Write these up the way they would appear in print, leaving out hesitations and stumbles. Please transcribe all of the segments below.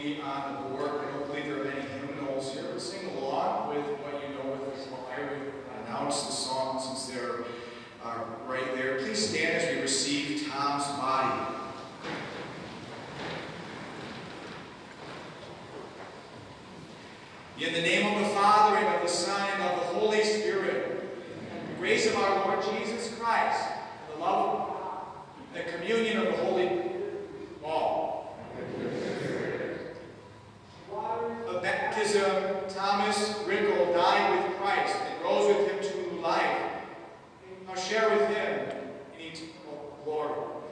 be on the board. I don't believe there are any hymnals here, but sing along with what you know with the choir. We announce the song since they're right there. Please stand as we receive Tom's body. In the name of the Father, and of the Son, and of the Holy Spirit, and the grace of our Lord Jesus Christ, and the love of God, and the communion of the Holy all. Of baptism, Thomas Rueckl died with Christ and rose with him to new life. Now share with him in eternal glory.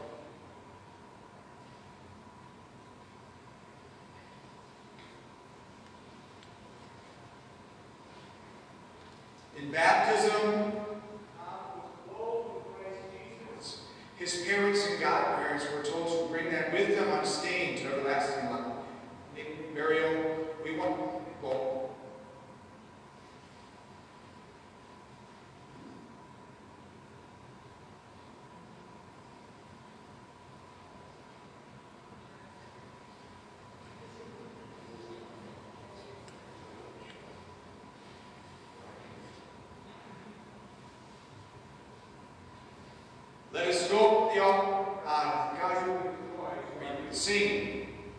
In baptism, his parents and godparents were told to bring them with them unstained to everlasting life. In burial, we want well, let us go to the altar. God, we sing.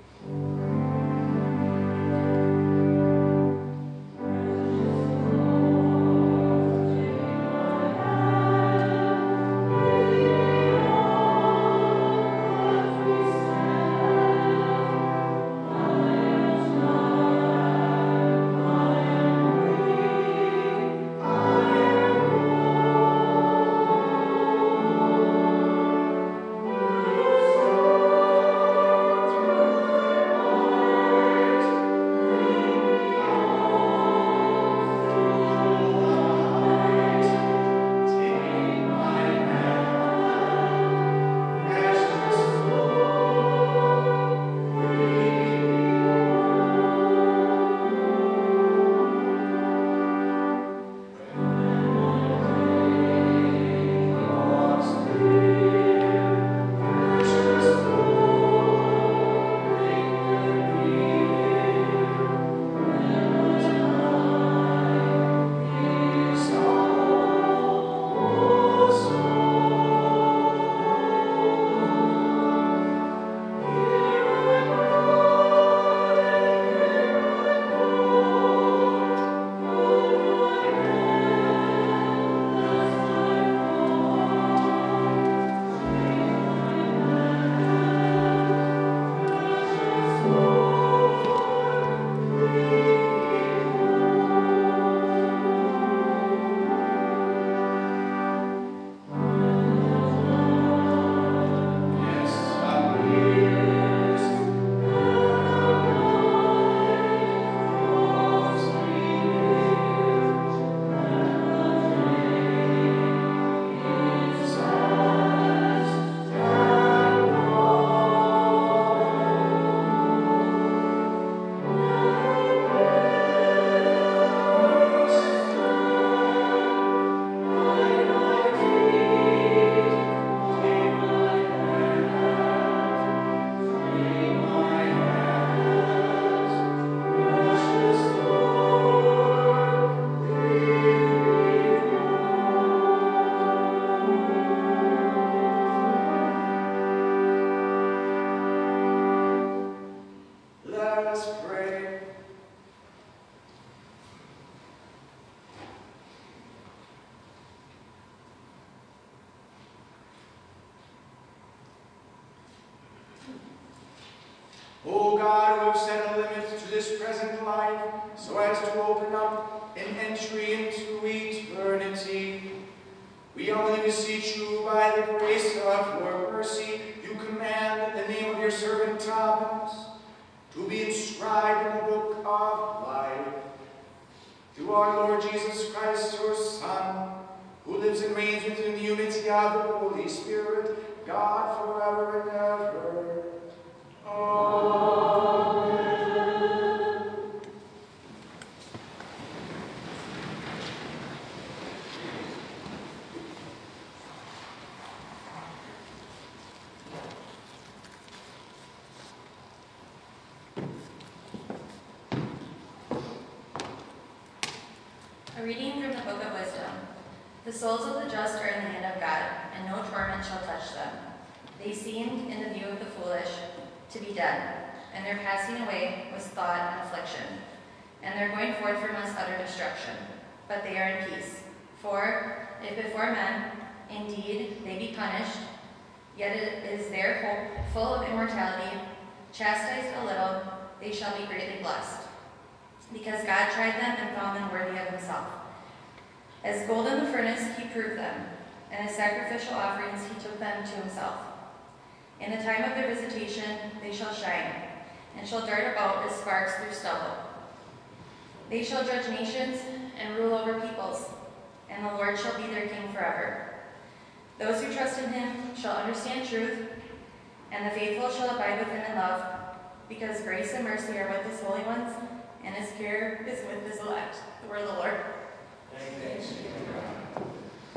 O God, who have set a limit to this present life, so as to open up an entry into eternity, we only beseech you by the grace of your mercy, you command the name of your servant Thomas to be inscribed in the book of life. Through our Lord Jesus Christ, your Son, who lives and reigns with you in the unity of the Holy Spirit, God forever and ever. Amen. The souls of the just are in the hand of God, and no torment shall touch them. They seemed, in the view of the foolish, to be dead, and their passing away was thought and affliction, and their going forth from us utter destruction. But they are in peace. For if before men, indeed, they be punished, yet it is their hope full of immortality, chastised a little, they shall be greatly blessed. Because God tried them and found them worthy of himself. As gold in the furnace he proved them, and as sacrificial offerings he took them to himself. In the time of their visitation they shall shine, and shall dart about as sparks through stubble. They shall judge nations and rule over peoples, and the Lord shall be their king forever. Those who trust in him shall understand truth, and the faithful shall abide with him in love, because grace and mercy are with his holy ones, and his care is with his elect. The word of the Lord. Thanks be to God.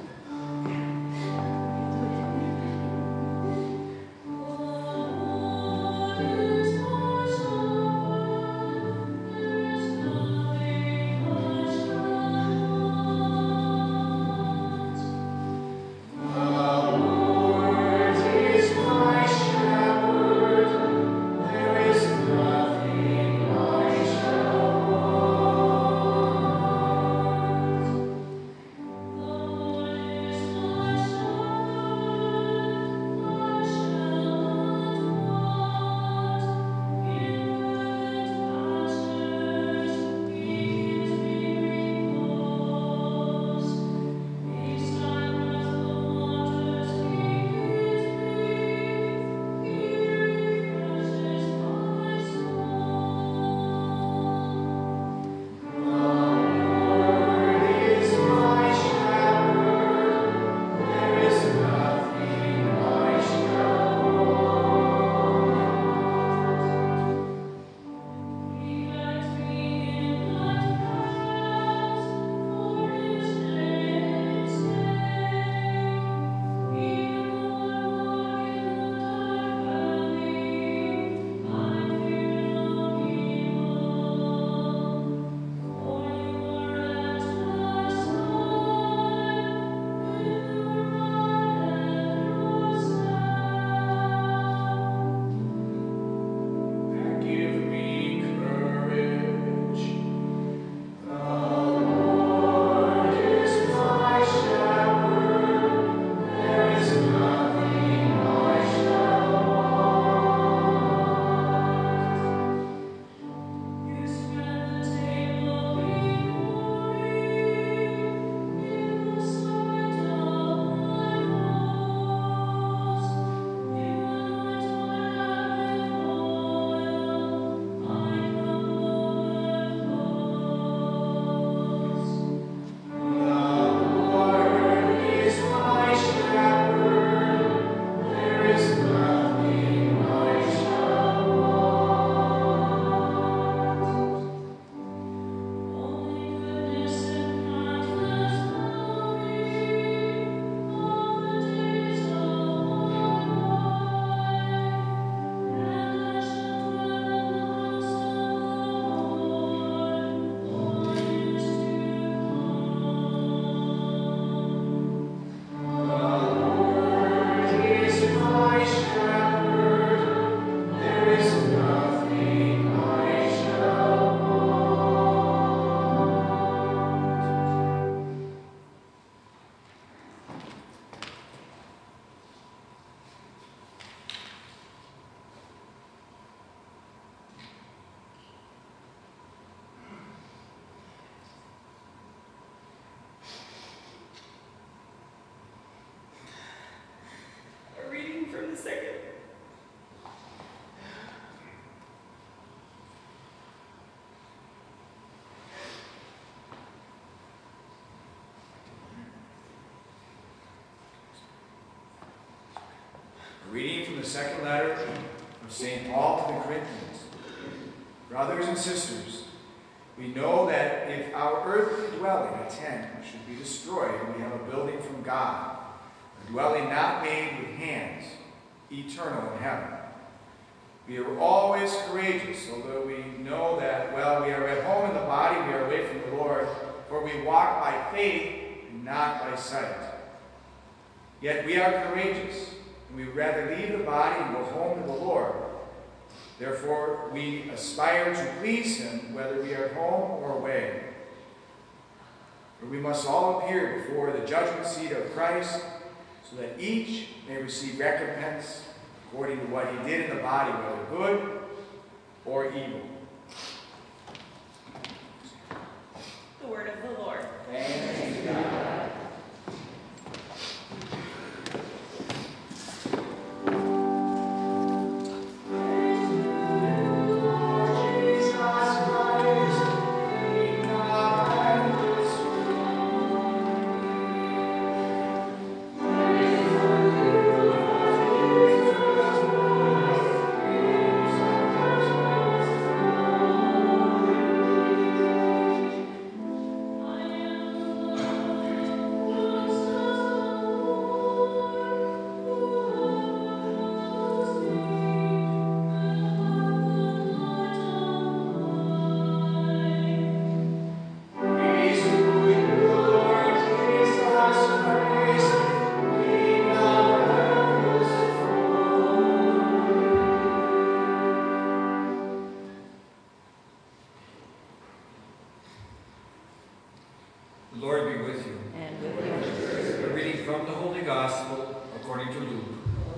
From the second. A reading from the second letter of St. Paul to the Corinthians. Brothers and sisters, we know that if our earthly dwelling, a tent, should be destroyed, we have a building from God, a dwelling not made with hands, eternal in heaven. We are always courageous, although we know that, while we are at home in the body, we are away from the Lord, for we walk by faith, and not by sight. Yet we are courageous, and we would rather leave the body and go home to the Lord. Therefore, we aspire to please him, whether we are at home or away. For we must all appear before the judgment seat of Christ, so that each may receive recompense according to what he did in the body, whether good or evil. The word of the Lord. Thanks be to God. The Lord be with you. And with you. A reading from the Holy Gospel according to Luke.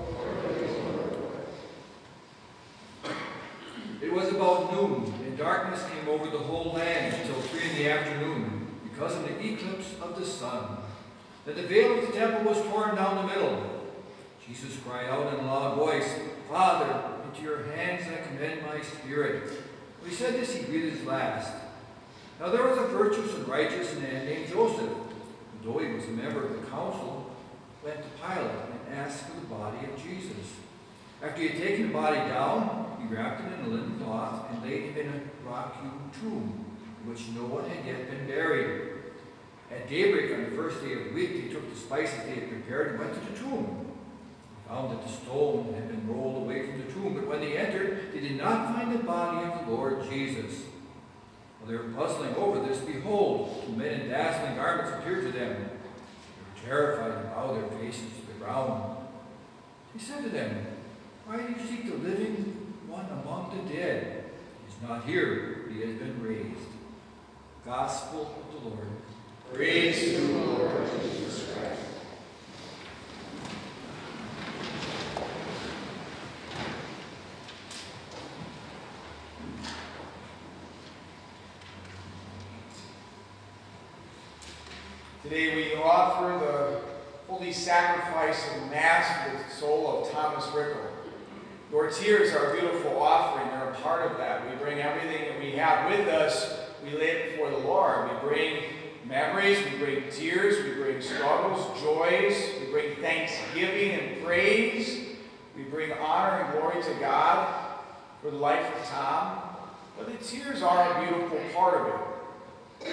It was about noon, and darkness came over the whole land until 3 in the afternoon, because of the eclipse of the sun. Then the veil of the temple was torn down the middle. Jesus cried out in a loud voice, "Father, into your hands I commend my spirit." When he said this, he breathed his last. Now there was a virtuous and righteous man named Joseph, who, though he was a member of the council, went to Pilate and asked for the body of Jesus. After he had taken the body down, he wrapped it in a linen cloth and laid him in a rock-hewn tomb, in which no one had yet been buried. At daybreak on the first day of the week, they took the spices they had prepared and went to the tomb. They found that the stone had been rolled away from the tomb, but when they entered, they did not find the body of the Lord Jesus. While they were puzzling over this, behold, 2 men in dazzling garments appeared to them. They were terrified and bowed their faces to the ground. He said to them, "Why do you seek the living one among the dead? He is not here, he has been raised." Gospel of the Lord. Praise to you, Lord Jesus Christ. Today we offer the holy sacrifice of Mass for the soul of Thomas Rueckl. Your tears are a beautiful offering. They're a part of that. We bring everything that we have with us. We lay it before the Lord. We bring memories. We bring tears. We bring struggles, joys. We bring thanksgiving and praise. We bring honor and glory to God for the life of Tom. But the tears are a beautiful part of it.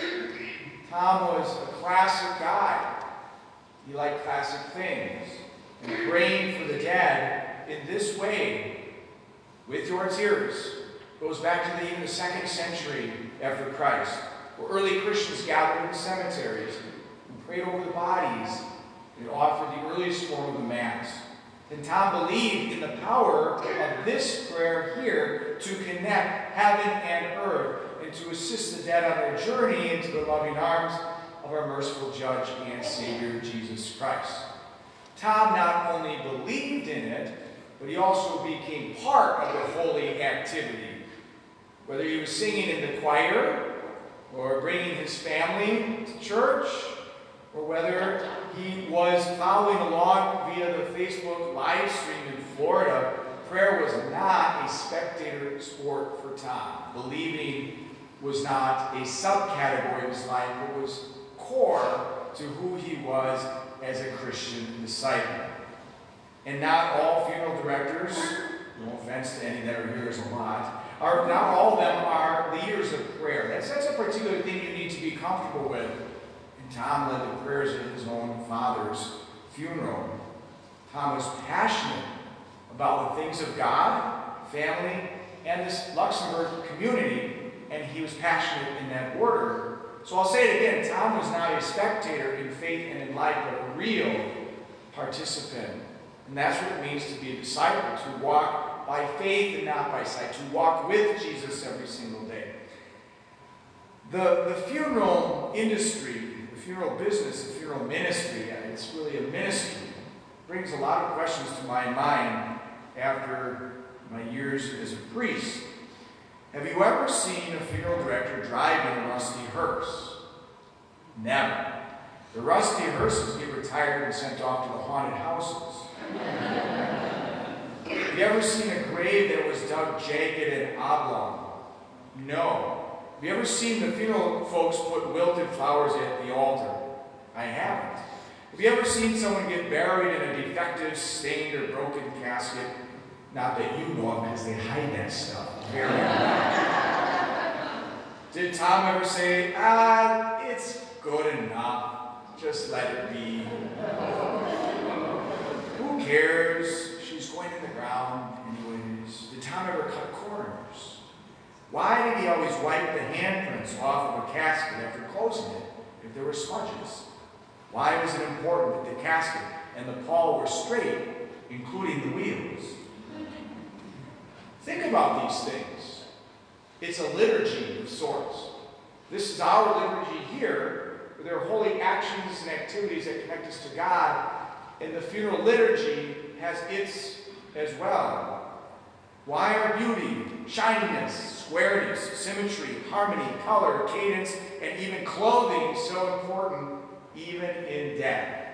Tom was a classic guy. He liked classic things. And praying for the dead in this way, with your tears, goes back to even the 2nd century after Christ, where early Christians gathered in cemeteries and prayed over the bodies and offered the earliest form of the Mass. And Tom believed in the power of this prayer here to connect heaven and earth and to assist the dead on their journey into the loving arms of our merciful Judge and Savior, Jesus Christ. Tom not only believed in it, but he also became part of the holy activity. Whether he was singing in the choir, or bringing his family to church, or whether he was following along via the Facebook live stream in Florida, prayer was not a spectator sport for Tom. Believing was not a subcategory of his life, but was core to who he was as a Christian disciple. And not all funeral directors, no offense to any that are here, there's a lot, not all of them are leaders of prayer. That's a particular thing you need to be comfortable with. And Tom led the prayers at his own father's funeral. Tom was passionate about the things of God, family, and this Luxemburg community, and he was passionate in that order So I'll say it again, Tom was not a spectator in faith and in life, but a real participant. And that's what it means to be a disciple, to walk by faith and not by sight, to walk with Jesus every single day. The funeral industry, the funeral business, the funeral ministry, it's really a ministry, brings a lot of questions to my mind after my years as a priest. Have you ever seen a funeral director drive in a rusty hearse? Never. The rusty hearses get retired and sent off to the haunted houses. Have you ever seen a grave that was dug jagged and oblong? No. Have you ever seen the funeral folks put wilted flowers at the altar? I haven't. Have you ever seen someone get buried in a defective, stained, or broken casket? Not that you know of, because they hide that stuff very well. Did Tom ever say, it's good enough, just let it be? Who cares? She's going in the ground anyways. Did Tom ever cut corners? Why did he always wipe the handprints off of a casket after closing it if there were smudges? Why was it important that the casket and the pall were straight, including the wheels? Think about these things. It's a liturgy of sorts. This is our liturgy here, where there are holy actions and activities that connect us to God, and the funeral liturgy has its as well. Why are beauty, shininess, squareness, symmetry, harmony, color, cadence, and even clothing so important, even in death?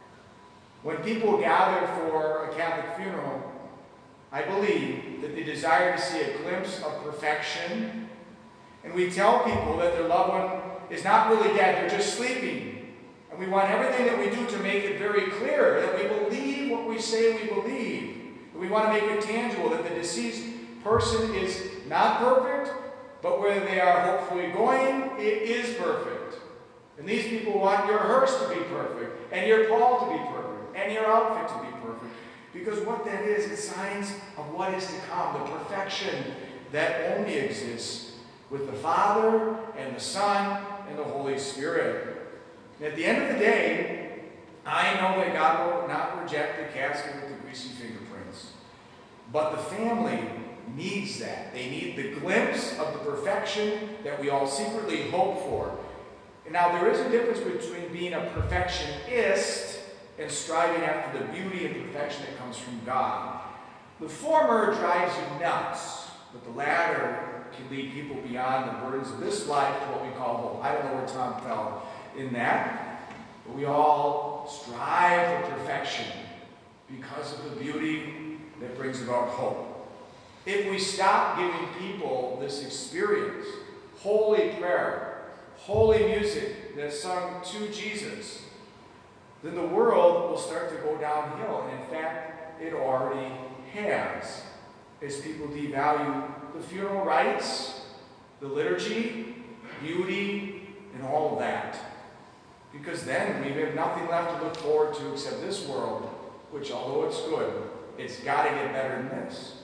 When people gather for a Catholic funeral, I believe that they desire to see a glimpse of perfection, and we tell people that their loved one is not really dead, they're just sleeping. And we want everything that we do to make it very clear that we believe what we say we believe. And we want to make it tangible that the deceased person is not perfect, but where they are hopefully going, it is perfect. And these people want your hearse to be perfect, and your pall to be perfect, and your outfit to be perfect. Because what that is signs of what is to come, the perfection that only exists with the Father and the Son and the Holy Spirit. And at the end of the day, I know that God will not reject the casket with the greasy fingerprints. But the family needs that. They need the glimpse of the perfection that we all secretly hope for. And now there is a difference between being a perfectionist and striving after the beauty and perfection that comes from God. The former drives you nuts, but the latter can lead people beyond the burdens of this life to what we call hope. I don't know where Tom fell in that, but we all strive for perfection because of the beauty that brings about hope. If we stop giving people this experience, holy prayer, holy music that's sung to Jesus, then the world will start to go downhill. And in fact, it already has, as people devalue the funeral rites, the liturgy, beauty, and all of that. Because then we have nothing left to look forward to except this world, which although it's good, it's got to get better than this.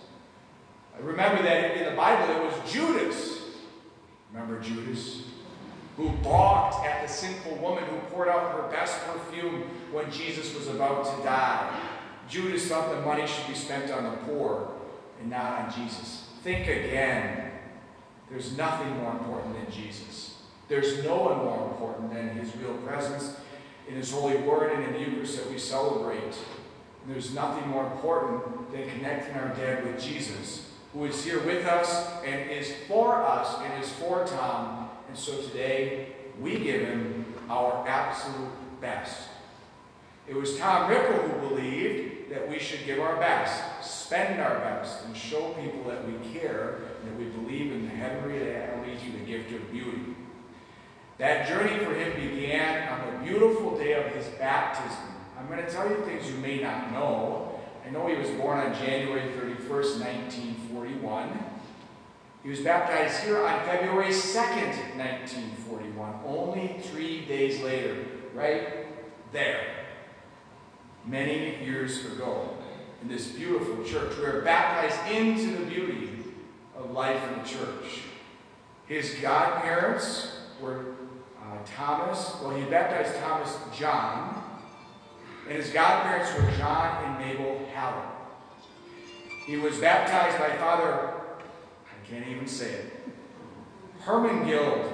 I remember that in the Bible it was Judas. Remember Judas? Who balked at the sinful woman who poured out her best perfume when Jesus was about to die. Judas thought the money should be spent on the poor and not on Jesus. Think again. There's nothing more important than Jesus. There's no one more important than his real presence in his holy word and in the Eucharist that we celebrate. And there's nothing more important than connecting our dead with Jesus, who is here with us and is for us and is for Tom. And so today, we give him our absolute best. It was Tom Rueckl who believed that we should give our best, spend our best, and show people that we care, and that we believe in the heavenly reality through the gift of beauty. That journey for him began on the beautiful day of his baptism. I'm going to tell you things you may not know. I know he was born on January 31st, 1941. He was baptized here on February 2nd, 1941, only 3 days later, right there, many years ago, in this beautiful church. We are baptized into the beauty of life in the church. His godparents were Thomas. Well, he baptized Thomas John, and his godparents were John and Mabel Hallett. He was baptized by Father, I can't even say it, Hermangild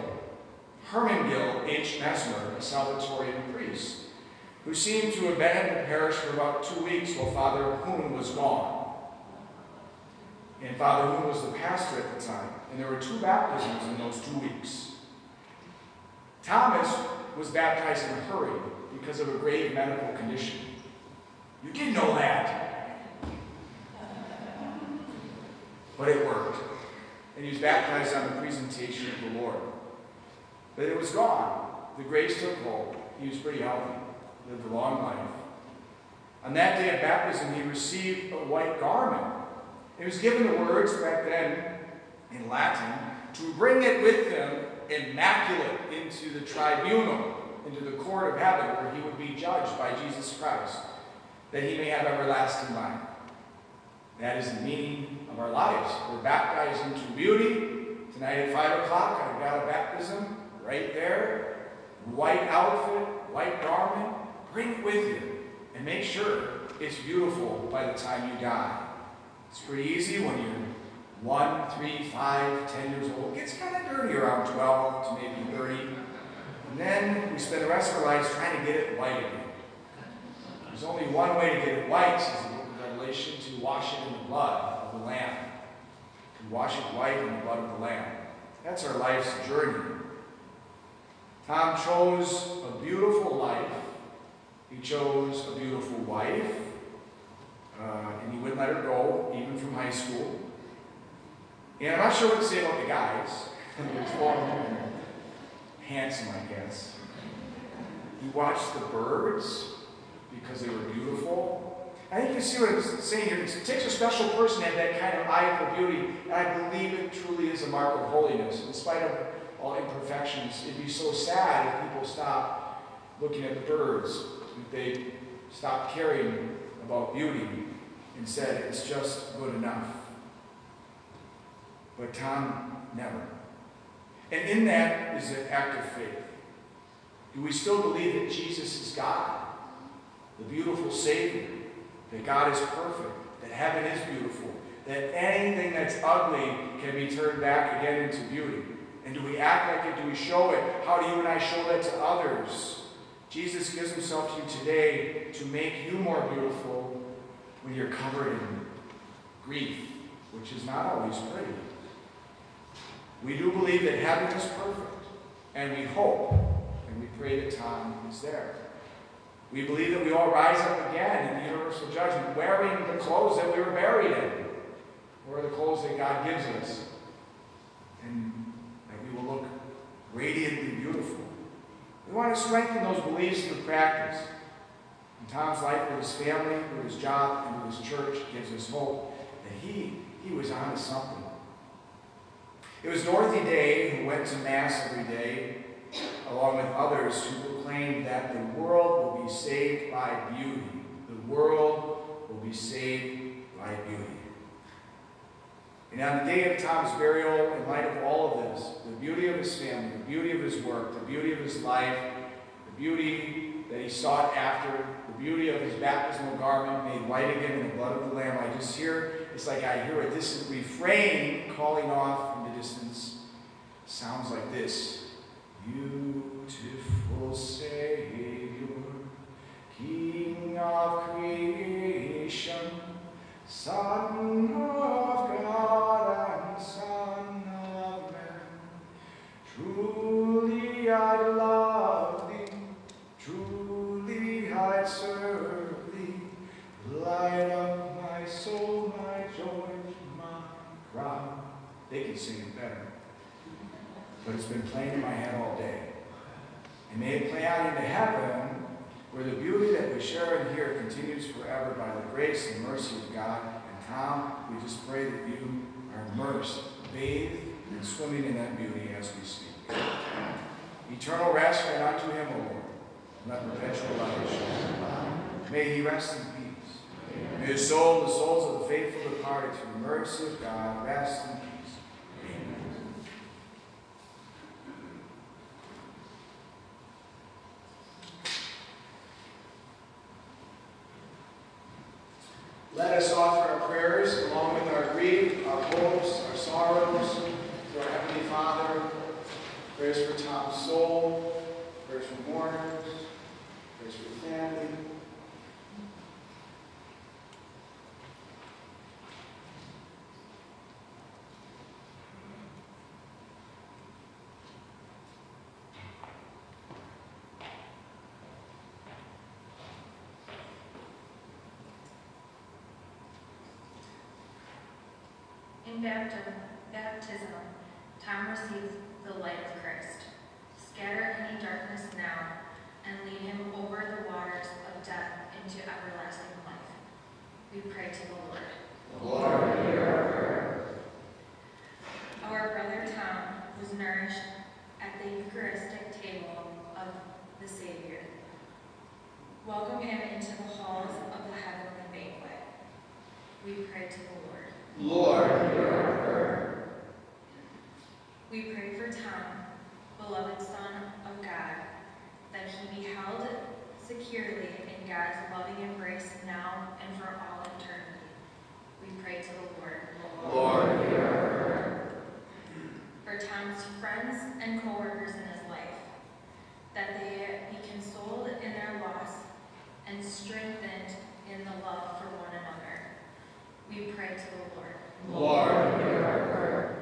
H. Mesmer, a Salvatorian priest, who seemed to have been in the parish for about 2 weeks while Father Hoon was gone. And Father Hoon was the pastor at the time, and there were 2 baptisms in those 2 weeks. Thomas was baptized in a hurry because of a grave medical condition. You didn't know that. But it worked. And he was baptized on the presentation of the Lord. But it was gone. The grace took hold. He was pretty healthy. Lived a long life. On that day of baptism, he received a white garment. He was given the words back then in Latin to bring it with him immaculate into the tribunal, into the court of heaven, where he would be judged by Jesus Christ, that he may have everlasting life. That is the meaning of our lives. We're baptized into beauty. Tonight at 5 o'clock, I've got a baptism right there. White outfit, white garment. Bring it with you and make sure it's beautiful by the time you die. It's pretty easy when you're 1, 3, 5, 10 years old. It gets kind of dirty around 12 to maybe 30. And then we spend the rest of our lives trying to get it white again. There's only one way to get it white, says the book of Revelation, to wash it in the blood of the Lamb. To wash it white in the blood of the Lamb. That's our life's journey. Tom chose a beautiful life. He chose a beautiful wife. And he wouldn't let her go, even from high school. And I'm not sure what to say about the guys. Handsome, I guess. He watched the birds because they were beautiful. I think you see what I'm saying here. It takes a special person to have that kind of eye for beauty. And I believe it truly is a mark of holiness. In spite of all imperfections, it'd be so sad if people stopped looking at the birds. If they stopped caring about beauty and said it's just good enough. But Tom never. And in that is an act of faith. Do we still believe that Jesus is God, the beautiful Savior, that God is perfect, that heaven is beautiful, that anything that's ugly can be turned back again into beauty? And do we act like it? Do we show it? How do you and I show that to others? Jesus gives himself to you today to make you more beautiful when you're covered in grief, which is not always pretty. We do believe that heaven is perfect, and we hope, and we pray that Tom is there. We believe that we all rise up again in the universal judgment, wearing the clothes that we were buried in, or the clothes that God gives us, and that we will look radiantly beautiful. We want to strengthen those beliefs through practice. And Tom's life with his family, with his job, and with his church gives us hope that he was on to something. It was Dorothy Day who went to Mass every day, along with others who proclaimed that the world will be saved by beauty. The world will be saved by beauty. And on the day of Tom's burial, in light of all of this, the beauty of his family, the beauty of his work, the beauty of his life, the beauty that he sought after, the beauty of his baptismal garment made white again in the blood of the Lamb, I just hear, it's like I hear a distant refrain calling off from the distance. Sounds like this. Beautiful Savior, King of creation, Son of God and Son of man, truly I love thee, truly I serve thee, light of my soul, my joy, my crown. They can sing it better, but it's been playing in my head all day. And may it play out into heaven, where the beauty that we share in here continues forever by the grace and mercy of God. And Tom, we just pray that you are immersed, bathed, and swimming in that beauty as we speak. Eternal rest grant unto him, O Lord, and let perpetual life shine. May he rest in peace. May his soul and the souls of the faithful departed through the mercy of God rest in peace. Amen. along with our grief, our hopes, our sorrows, to our Heavenly Father. Prayers for Tom's soul, prayers for mourners, prayers for the family. In baptism, Tom receives the light of Christ. Scatter any darkness now, and lead him over the waters of death into everlasting life. We pray to the Lord. Lord, hear our prayer. Our brother Tom was nourished at the Eucharistic table of the Savior. Welcome him into the halls of the heavenly banquet. We pray to the Lord. Lord, hear our prayer. We pray for Tom, beloved Son of God, that he be held securely in God's loving embrace now and for all eternity. We pray to the Lord. Lord, hear our prayer. For Tom's friends and co-workers in his life, that they be consoled in their loss and strengthened in the love for one another. We pray to the Lord. Lord, hear our prayer.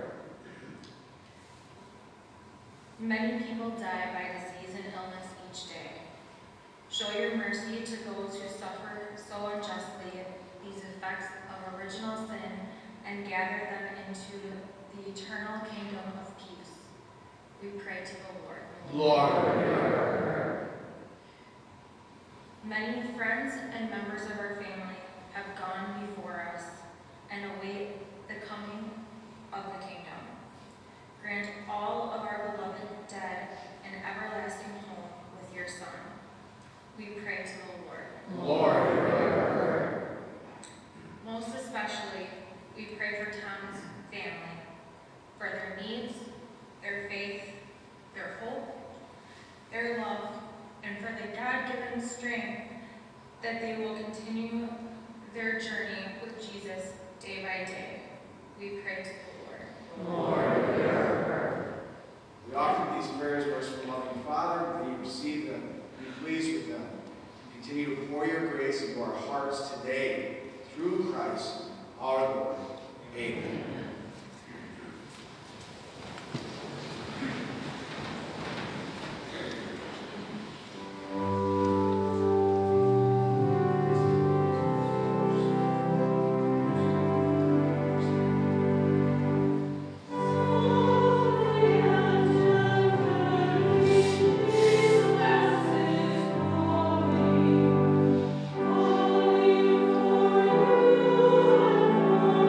Many people die by disease and illness each day. Show your mercy to those who suffer so unjustly these effects of original sin and gather them into the eternal kingdom of peace. We pray to the Lord. Lord, hear our prayer. Many friends and members of our family have gone before us and await the coming of the kingdom. Grant all of our beloved dead an everlasting home with your Son. We pray to the Lord. Lord, hear our prayer. Most especially, we pray for Tom's family, for their needs, their faith, their hope, their love, and for the God-given strength that they will continue their journey with Jesus day by day. We pray to the Lord. Lord, hear our prayer. We offer these prayers to our sweet loving Father, that you receive them, be pleased with them, and continue to pour your grace into our hearts today, through Christ our Lord. Amen. Thank you.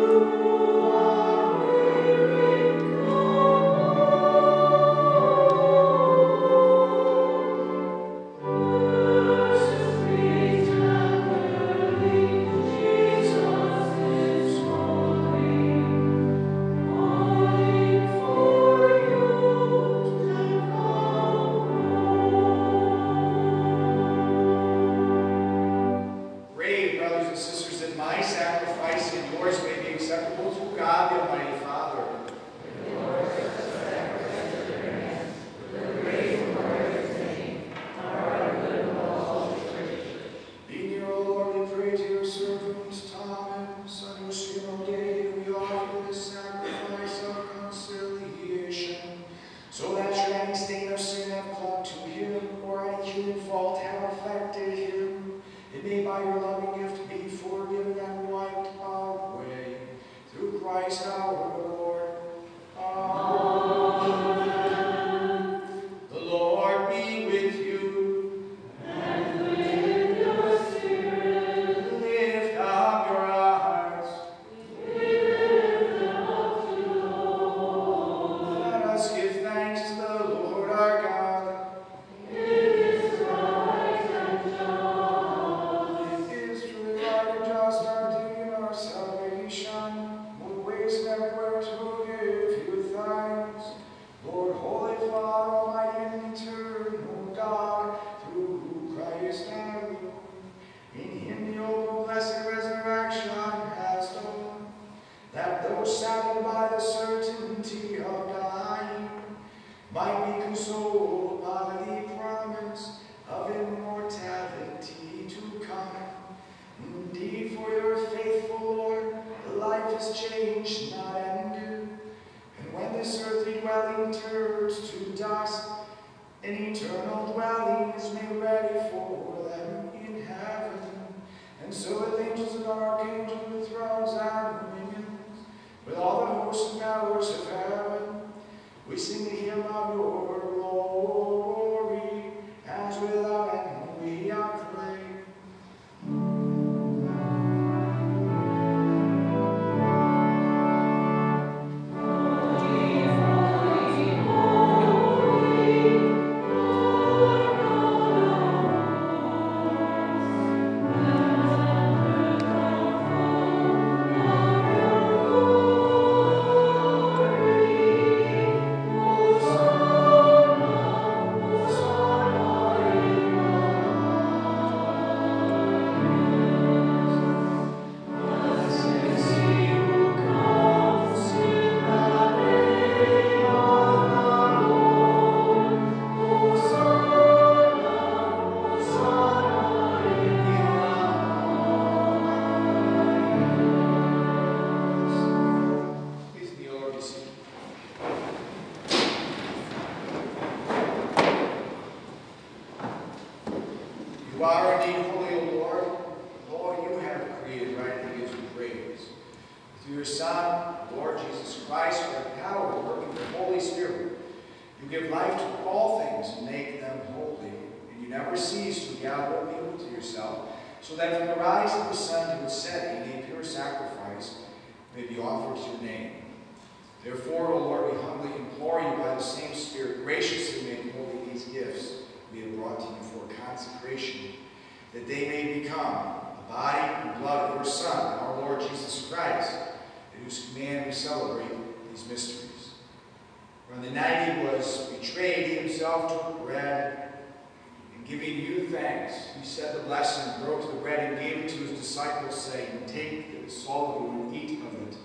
You are indeed holy, O Lord. Lord, you have created right to give you praise. Through your Son, Lord Jesus Christ, with the power of working the Holy Spirit, you give life to all things and make them holy. And you never cease to gather people to yourself, so that from the rise of the sun to its setting, a pure sacrifice may be offered to your name. Therefore, O Lord, we humbly implore you by the same Spirit, graciously make holy these gifts we have brought to you for consecration, that they may become the body and blood of your Son, our Lord Jesus Christ, at whose command we celebrate these mysteries. For on the night he was betrayed, he himself took bread, and giving you thanks, he said the blessing, broke the bread, and gave it to his disciples, saying, "Take this, all of you, and eat of it.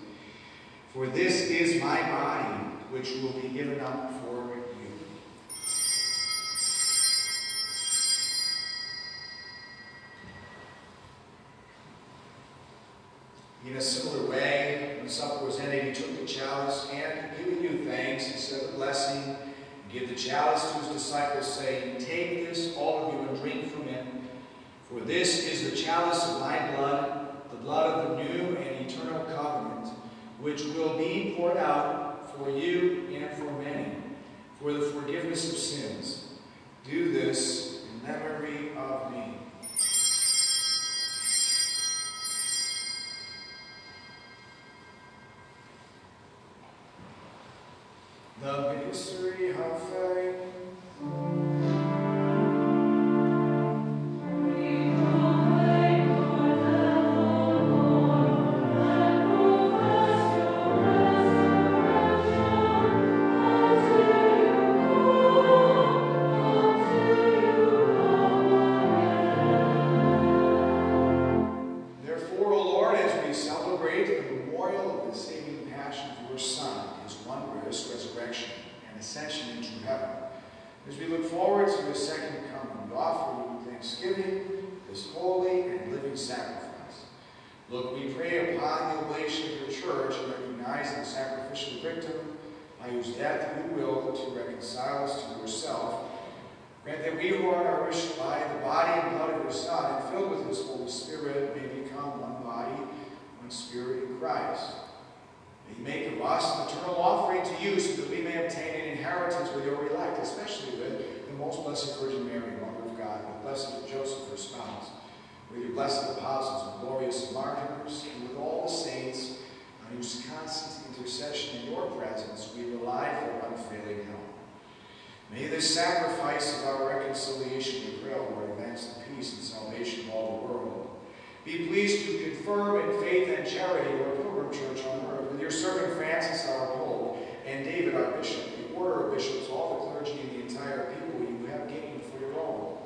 For this is my body, which will be given up for you." In a similar way, when supper was ended, he took the chalice, and giving you thanks, he said the blessing, and gave the chalice to his disciples, saying, "Take this, all of you, and drink from it. For this is the chalice of my blood, the blood of the new and eternal covenant, which will be poured out for you and for many, for the forgiveness of sins. Do this in memory of me." The mystery of faith. Therefore, O Lord, as we celebrate the memorial of the saving passion of your Son, his wondrous resurrection and ascension into heaven, as we look forward to his second coming, we offer you thanksgiving, this holy and living sacrifice. Look, we pray upon the oblation of your church, recognizing the sacrificial victim by whose death you will to reconcile us to yourself. Grant that we who are nourished by the body and blood of your Son and filled with his Holy Spirit may become one body, one spirit in Christ. May you make of us an eternal offering to you so that we may obtain an inheritance with your elect, especially with the most blessed Virgin Mary, Mother of God, with blessed Joseph, her spouse, with your blessed apostles and glorious martyrs, and with all the saints on whose constant intercession in your presence we rely for unfailing help. May this sacrifice of our reconciliation and prayer, Lord, advance the peace and salvation of all the world. Be pleased to confirm in faith and charity your pilgrim church on earth, with your servant Francis, our Pope, and David, our Bishop, the order of bishops, all the clergy, and the entire people you have gained for your own.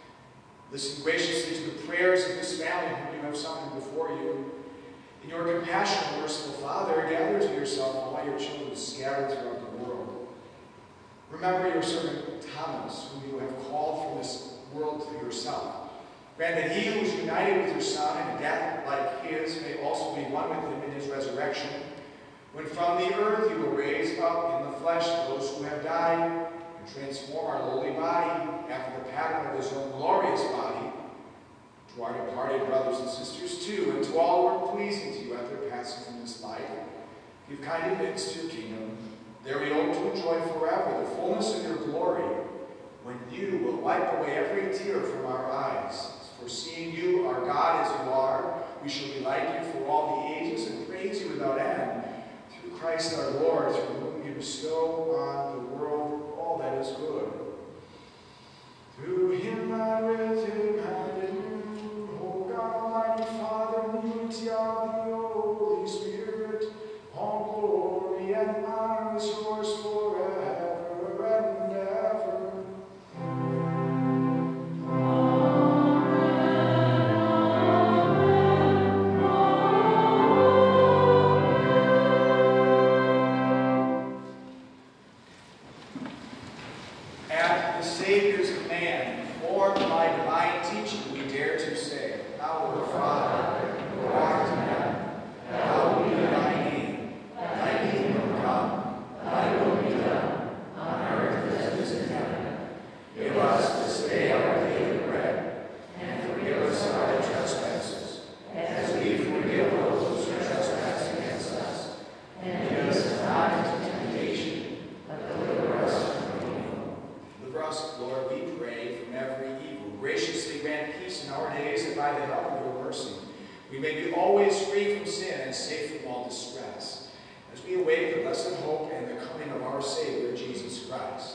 Listen graciously to the prayers of this family whom you have summoned before you. In your compassion, merciful Father, gather to yourself all your children scattered throughout the world. Remember your servant Thomas, whom you have called from this world to yourself. Grant that he who is united with your Son in a death like his may also be one with him in his resurrection, when from the earth you will raise up in the flesh those who have died, and transform our lowly body after the pattern of his own glorious body, to our departed brothers and sisters too, and to all who are pleasing to you after passing from this life. Give kind admittance to your kingdom. There we hope to enjoy forever the fullness of your glory, when you will wipe away every tear from our eyes. For seeing you, our God, as you are, we shall be like you for all the ages and praise you without end. Through Christ our Lord, through whom you bestow on the world all that is good. Through him and with him and in you, O God, Almighty Father, in the unity of the Holy Spirit, all glory and honor is yours forever and ever. At the Savior's command, formed by divine teaching, we dare to say, Our Father, who art in heaven, hallowed be thy name. Thy kingdom come, thy will be done, on earth as it is in heaven. Give us this day our daily bread, and forgive us our trespasses, as we forgive those who trespass against us. And lead us not into temptation, but deliver us from evil. Deliver us, Lord, we pray, from every evil. Graciously grant peace in our days, and by the help of your mercy, we may be always free from sin and safe from all distress, as we await the blessed hope and the coming of our Savior, Jesus Christ.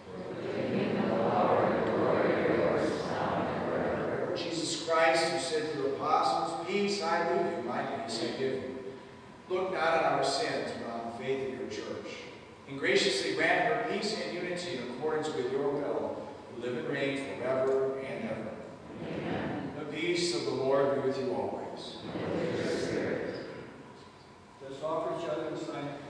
Lord Jesus Christ, who said to the apostles, Peace I leave you, my peace I give you. Look not on our sins, but on the faith of your church. And graciously grant her peace and unity in accordance with your will, who live and reign forever and ever. Amen. The peace of the Lord be with you always. And with your spirit. Let's offer each other the sign of peace.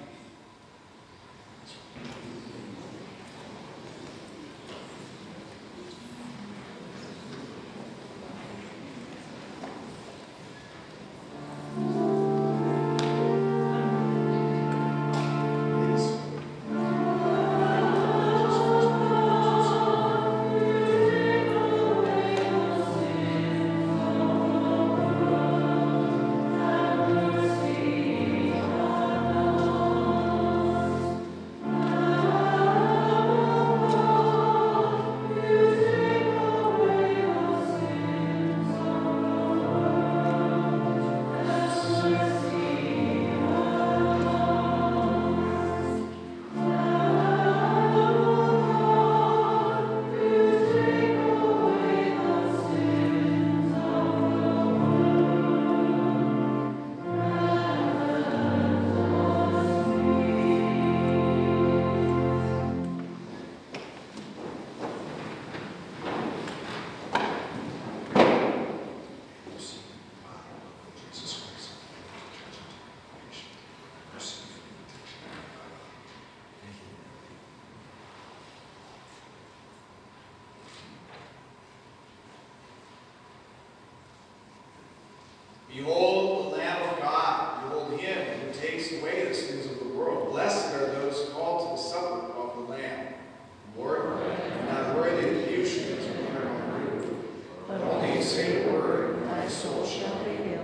Amen. takes away the sins of the world. Blessed are those called to the supper of the Lamb. Lord, I'm not worthy that you should enter my room, but only say a word, and my soul shall be healed.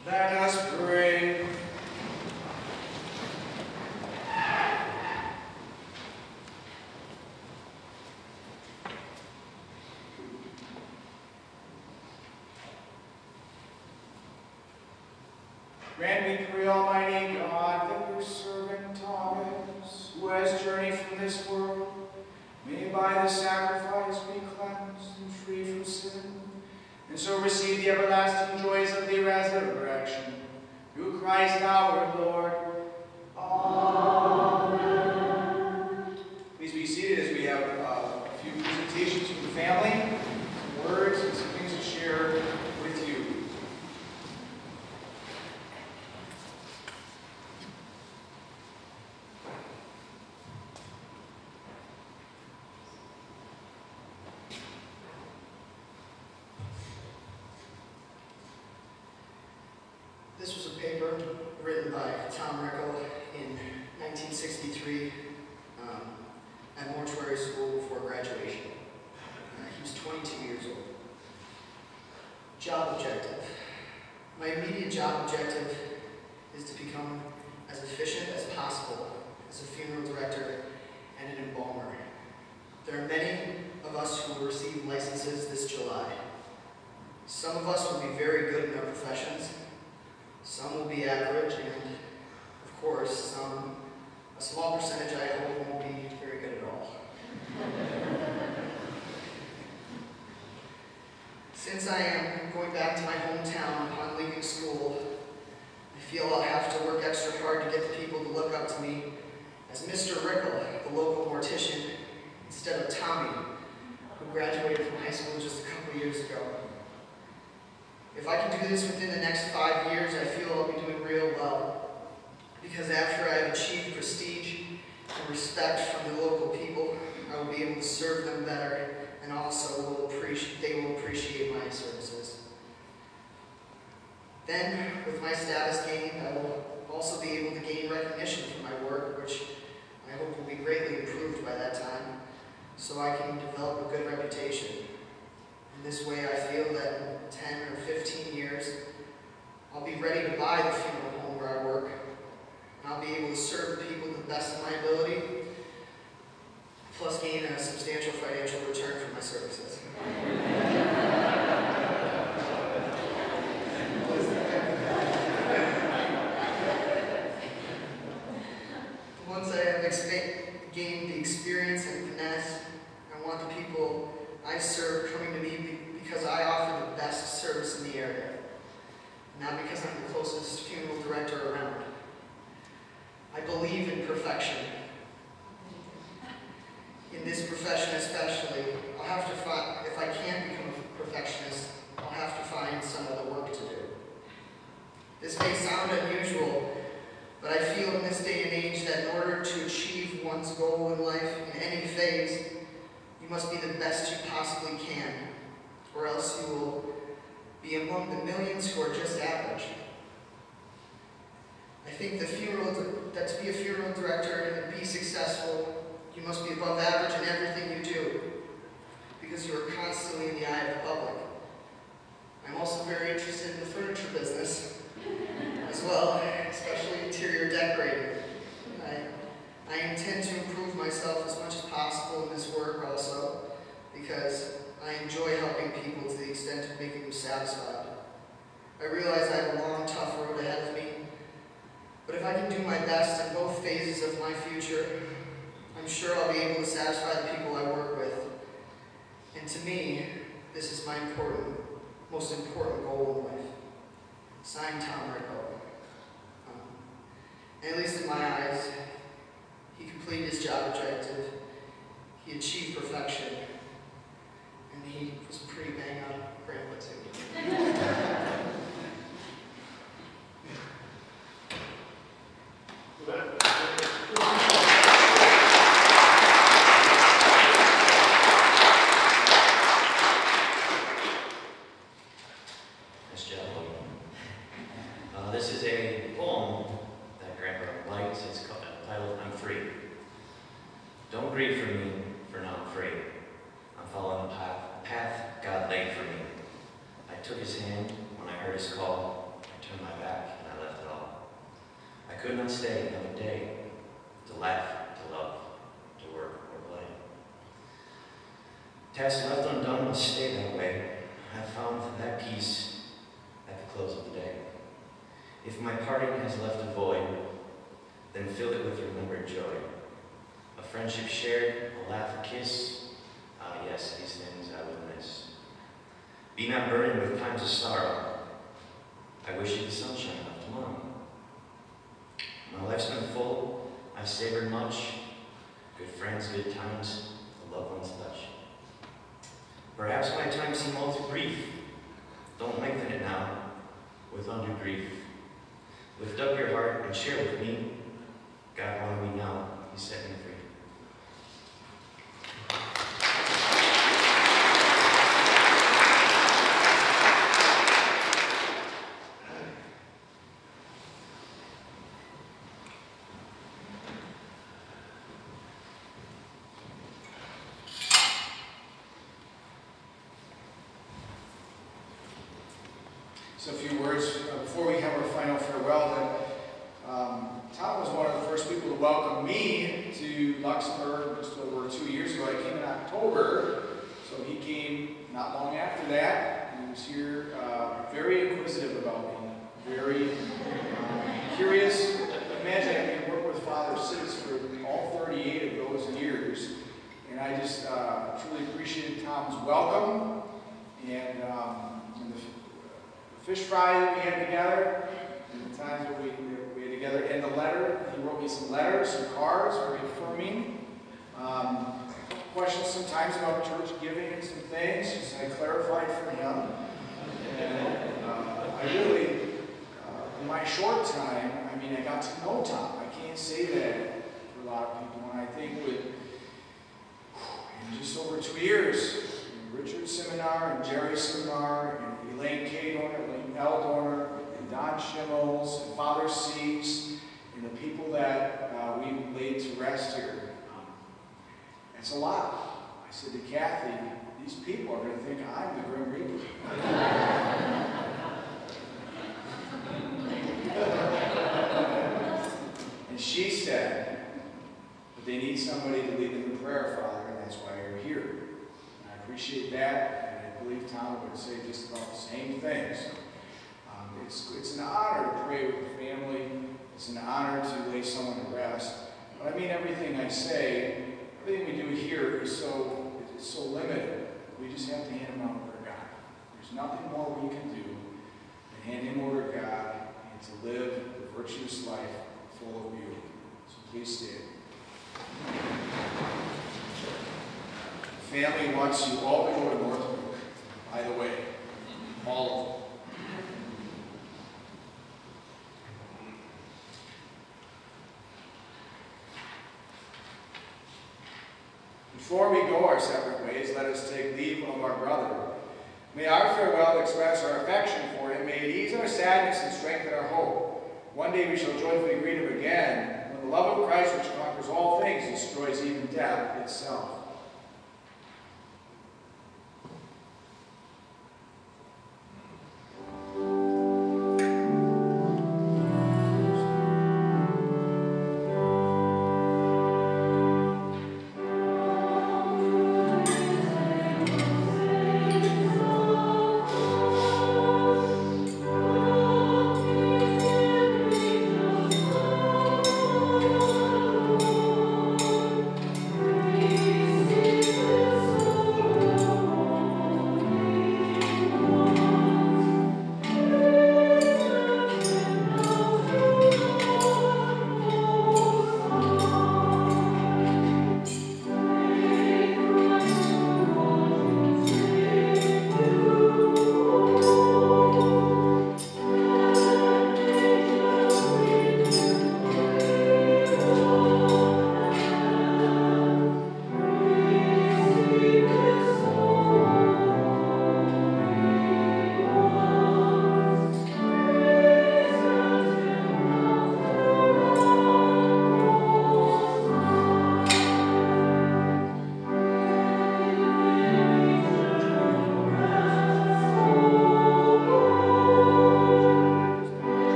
Let us pray. Grant, we pray, Almighty God, that your servant Thomas, who has journeyed from this world, may by the sacrifice be cleansed and free from sin, and so receive the everlasting joys of the resurrection. Through Christ our Lord. Amen. Please be seated as we have a few presentations from the family, some words and some things to share with you. This was a paper written by Tom Rueckl in 1963 at mortuary school before graduation. He was 22 years old. Job objective. My immediate job objective is to become as efficient as possible as a funeral director and an embalmer. There are many of us who will receive licenses this July. Some of us will be very good in our professions. Some will be average, and of course, a small percentage I hope won't be very good at all. Since I am going back to my hometown upon leaving school, I feel I'll have to work extra hard to get the people to look up to me as Mr. Rueckl, the local mortician, instead of Tommy, who graduated from high school just a couple years ago. If I can do this within the next 5 years, I feel I'll be doing real well. Because after I have achieved prestige and respect from the local people, I will be able to serve them better, and also they will appreciate my services. Then, with my status gained, I will also be able to gain recognition for my work, which I hope will be greatly improved by that time, so I can develop a good reputation. In this way, I feel that in 10 or 15 years, I'll be ready to buy the funeral home where I work, and I'll be able to serve the people to the best of my ability, plus gain a substantial financial return for my services. Once I have gained the experience and finesse, I want the people I serve coming to me because I offer the best service in the area, not because I'm the closest funeral director around. I believe in perfection. In this profession especially, I'll have to find, if I can't become a perfectionist, I'll have to find some other work to do. This may sound unusual, but I feel in this day and age that in order to achieve one's goal in life in any phase, you must be the best you possibly can, or else you will be among the millions who are just average. I think that to be a funeral director and be successful, you must be above average in everything you do, because you are constantly in the eye of the public. I'm also very interested in the furniture business as well, especially interior decorating. I intend to improve myself as much as possible in this work also, because I enjoy helping people to the extent of making them satisfied. I realize I have a long, tough road ahead of me, but if I can do my best in both phases of my future, I'm sure I'll be able to satisfy the people I work with. And to me, this is my most important goal in life. Signed, Tom Rueckl. At least in my eyes, he completed his job objective, he achieved perfection, and he was a pretty bang-on grandpa too. Nice job. This is a poem that Grandpa likes. It's titled, I'm Free. Don't grieve for me, for now I'm free. I'm following the path God laid for me. I took his hand when I heard his call. I turned my back and I left it all. I could not stay another day to laugh, to love, to work, or play. Tasks left undone must stay that way. I found that peace at the close of the day. If my parting has left a void, then fill it with remembered joy. A friendship shared, a laugh, a kiss. Ah, yes, these things I will miss. Be not burdened with times of sorrow. I wish you the sunshine of tomorrow. My life's been full, I've savored much. Good friends, good times, a loved one's touch. Perhaps my time seemed all too brief. Don't lengthen it now with undue grief. Lift up your heart and share with me. God wanted me now, He set me free. So a few words before we have our final farewell. Tom was one of the first people to welcome me to Luxemburg just over 2 years ago. I came in October, so he came not long after that. He was here very inquisitive about me, very curious. Imagine having to work with Father Six for all 38 of those years. And I just truly appreciated Tom's welcome and the fish fry that we had together, and the times that we had together, and the letter. He wrote me some letters, some cards, very affirming. Questions sometimes about church giving and some things, just I clarified for him. And I really, in my short time, I mean, I got to know Tom. I can't say that for a lot of people, and I think with in just over 2 years, Richard Seminar and Jerry Seminar and Elaine K. Dorner, Elaine L. Dorner, and Don Schimmels, and Father Seeks, and the people that we laid to rest here. It's a lot. I said to Kathy, these people are going to think I'm the Grim Reaper. And she said, but they need somebody to lead them in prayer, Father, and that's why you're here. I appreciate that, and I believe Tom would say just about the same things. It's an honor to pray with the family. It's an honor to lay someone to rest. But I mean everything I say, everything we do here is so limited. We just have to hand him over to God. There's nothing more we can do than hand him over to God and to live a virtuous life full of beauty. So please stand. The family wants you all to go to Northbrook, by the way. All of them. Before we go our separate ways, let us take leave of our brother. May our farewell express our affection for him. May it ease our sadness and strengthen our hope. One day we shall joyfully greet him again, when the love of Christ, which conquers all things, destroys even death itself. Praise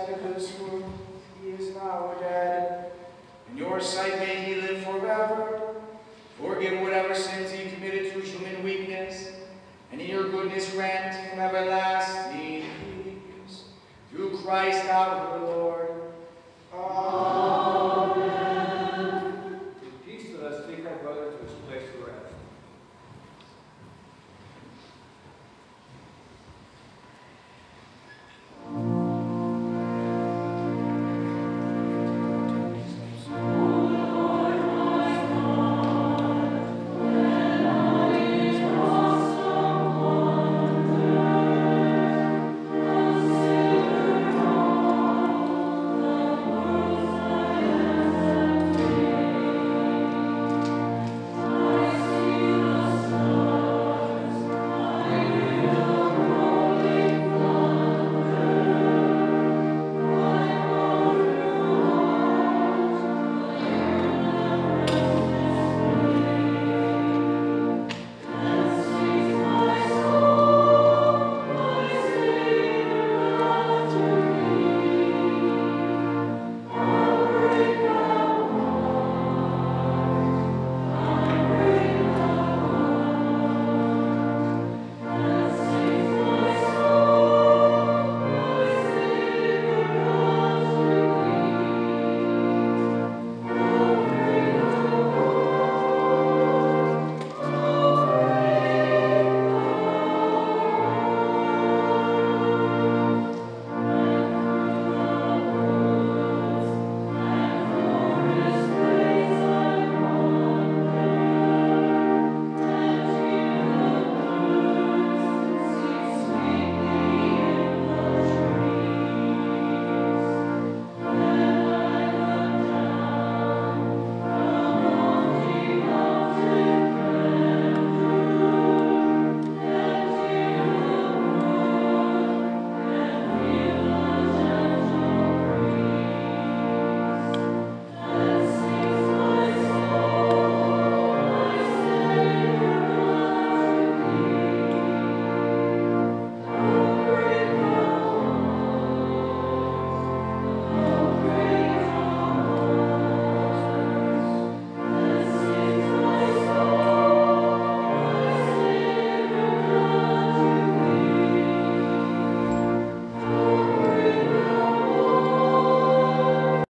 because he is now dead. In your sight may he live forever. Forgive whatever sins he committed through human weakness, and in your goodness grant him everlasting peace. Through Christ our Lord.